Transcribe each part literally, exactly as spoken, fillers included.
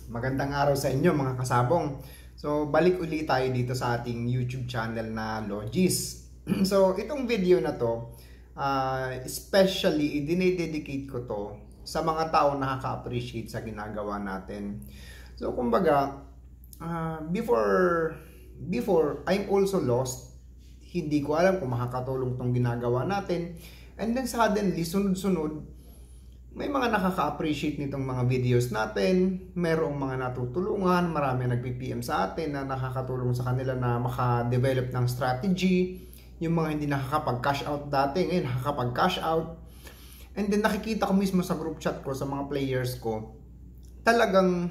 Magandang araw sa inyo mga kasabong. So balik uli tayo dito sa ating YouTube channel na Logis. So itong video na to, uh, especially dinededicate ko to sa mga tao na nakaka-appreciate sa ginagawa natin. So kumbaga, uh, before before I'm also lost. Hindi ko alam kung makakatulong tong ginagawa natin. And then suddenly, sunod-sunod, may mga nakaka-appreciate nitong mga videos natin, merong mga natutulungan, marami nagpi-P M sa atin na nakakatulong sa kanila na maka-develop ng strategy, yung mga hindi nakakapag-cash out dati, ngayon nakakapag-cash out. And then nakikita ko mismo sa group chat ko, sa mga players ko, talagang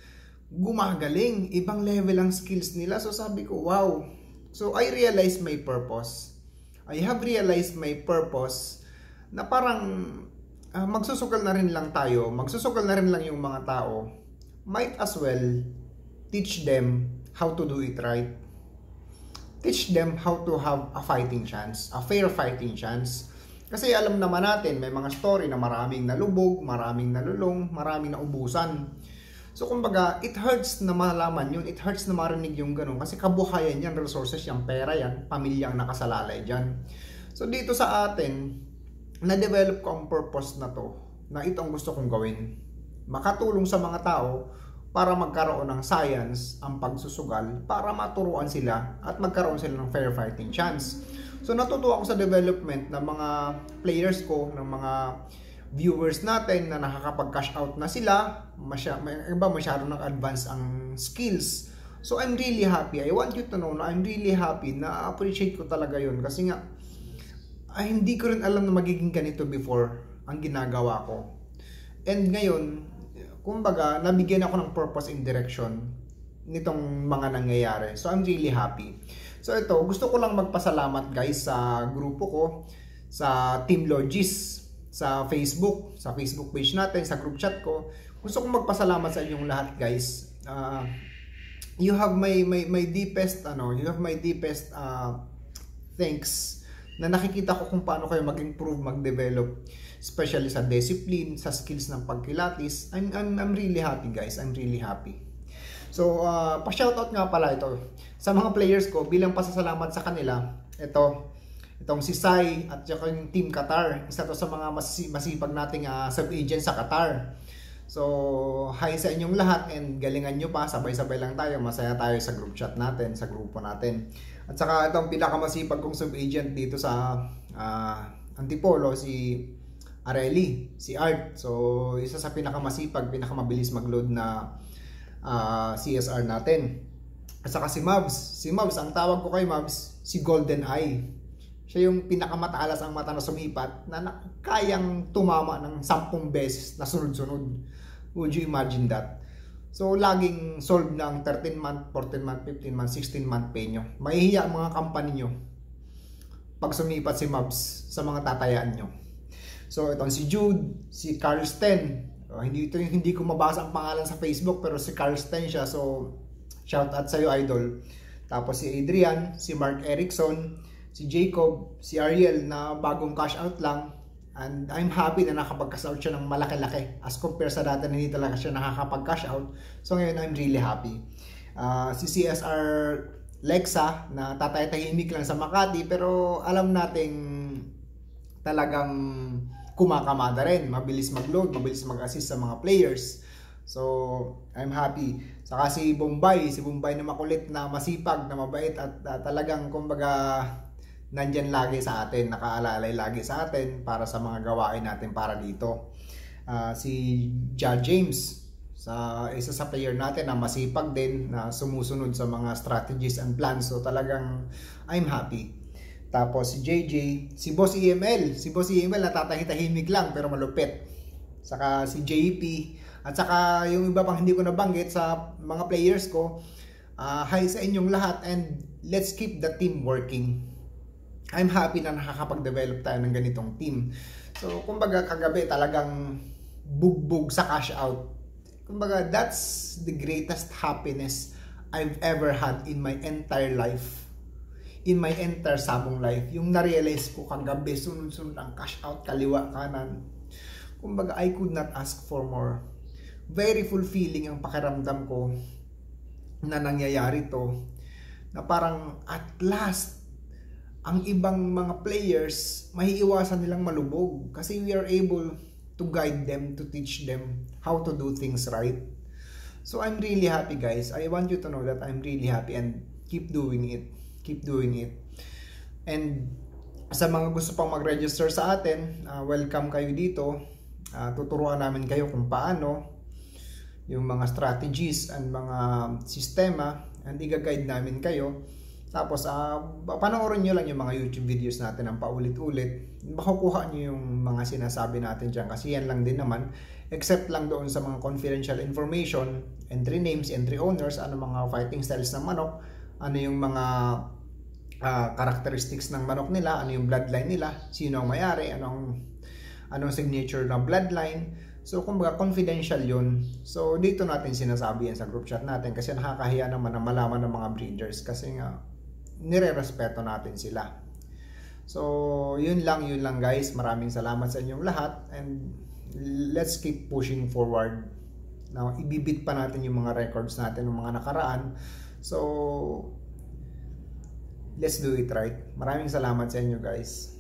gumagaling, ibang level ang skills nila. So sabi ko, wow. So I realized my purpose. I have realized my purpose na parang Uh, magsusugal na rin lang tayo, magsusugal na rin lang yung mga tao, might as well teach them how to do it right. Teach them how to have a fighting chance, a fair fighting chance. Kasi alam naman natin, may mga story na maraming nalubog, maraming nalulong, maraming naubusan. So kumbaga, it hurts na malaman yun, it hurts na marinig yung ganun. Kasi kabuhayan yan, resources yan, pera yan, pamilyang nakasalalay dyan. So dito sa atin, na-develop ko ang purpose na to, na ito ang gusto kong gawin. Makatulong sa mga tao para magkaroon ng science ang pagsusugal, para maturuan sila at magkaroon sila ng fair fighting chance. So natutuwa ako sa development ng mga players ko, ng mga viewers natin na nakakapag-cash out na sila, masya, may iba masyado ng advance ang skills. So I'm really happy. I want you to know na I'm really happy, na appreciate ko talaga yun kasi nga ay hindi ko rin alam na magiging ganito before ang ginagawa ko. And ngayon, kumbaga, nabigyan ako ng purpose and direction nitong mga nangyayari. So I'm really happy. So ito, gusto ko lang magpasalamat guys sa grupo ko, sa Team Logis, sa Facebook, sa Facebook page natin, sa group chat ko. Gusto kong magpasalamat sa inyong lahat guys. Uh, you have my, my, my deepest, ano, you have my deepest uh, thanks na nakikita ko kung paano kayo mag-improve, mag-develop, especially sa discipline, sa skills ng pagkilatis. I'm, I'm, I'm really happy guys, I'm really happy. So, uh, pa-shoutout nga pala ito sa mga players ko bilang pasasalamat sa kanila. Ito, itong si Sai at yung Team Qatar. Isa to sa mga masipag nating uh, sub-agent sa Qatar. So, hi sa inyong lahat and galingan nyo pa, sabay-sabay lang tayo, masaya tayo sa group chat natin, sa grupo natin. At saka itong pinakamasipag kong sub-agent dito sa uh, Antipolo, si Areli, si Art. So, isa sa pinakamasipag, pinakamabilis mag-load na uh, C S R natin. At saka si Mavs. Si Mavs, ang tawag ko kay Mavs, si Golden Eye. Siya yung pinakamatalas ang mata na sumipat na, na kayang tumama ng sampung beses na sunod-sunod. Would you imagine that? So, laging solve ng thirteen month, fourteen month, fifteen month, sixteen month pay nyo. Mahihiya ang mga company nyo pag sumipat si Mavs sa mga tatayaan nyo. So, itong si Jude, si Carlsten. Uh, hindi, ito, hindi ko mabasa ang pangalan sa Facebook pero si Carlsten siya. So, shout out sa'yo idol. Tapos si Adrian, si Mark Erickson, si Jacob, si Ariel na bagong cash out lang. And I'm happy na nakapag-cash out siya ng malaki-laki as compare sa dati na hindi talaga siya nakakapag-cash out. So ngayon I'm really happy. Uh, si C S R Lexa na tatay-tahimik lang sa Makati pero alam nating talagang kumakamada rin. Mabilis mag-load, mabilis mag-assist sa mga players. So I'm happy. Saka si Bombay, si Bombay na makulit, na masipag, na mabait at uh, talagang kumbaga nandyan lagi sa atin, nakaalalay lagi sa atin para sa mga gawain natin para dito. Uh, si Ja James, sa isa sa player natin na masipag din, na sumusunod sa mga strategies and plans. So talagang I'm happy. Tapos si J J, si Boss E M L, si Boss E M L natatahitahimik lang pero malupit. Saka si J P, at saka yung iba pang hindi ko nabanggit sa mga players ko. Uh, hi sa inyong lahat and let's keep the team working. I'm happy na nakakapag-develop tayo ng ganitong team. So, kumbaga kagabi talagang bugbog sa cash out. Kumbaga, that's the greatest happiness I've ever had in my entire life. In my entire sabong life. Yung na-realize ko kagabi, sunod-sunod ang cash out, kaliwa, kanan. Kumbaga, I could not ask for more. very fulfilling ang pakiramdam ko na nangyayari to, na parang at last ang ibang mga players maiiwasan nilang malubog kasi we are able to guide them, to teach them how to do things right. So I'm really happy, guys. I want you to know that I'm really happy, and keep doing it. Keep doing it. And sa mga gusto pang mag-register sa atin, uh, welcome kayo dito. Uh, tuturuan namin kayo kung paano, yung mga strategies and mga sistema, and i-guide namin kayo. Tapos uh, panoorin nyo lang yung mga YouTube videos natin ng paulit-ulit. Makukuha nyo yung mga sinasabi natin dyan kasi yan lang din naman, except lang doon sa mga confidential information, entry names, entry owners, ano mga fighting styles ng manok, ano yung mga uh, characteristics ng manok nila, ano yung bloodline nila, sino ang may-ari, anong, anong signature ng bloodline. So kumbaga confidential yun. So dito natin sinasabi yan sa group chat natin kasi nakakahiya naman na malaman ng mga breeders kasi nga nire-respeto natin sila. So yun lang, yun lang guys. Maraming salamat sa inyong lahat, and let's keep pushing forward. Now, ibibit pa natin yung mga records natin ng mga nakaraan. So let's do it right. Maraming salamat sa inyo guys.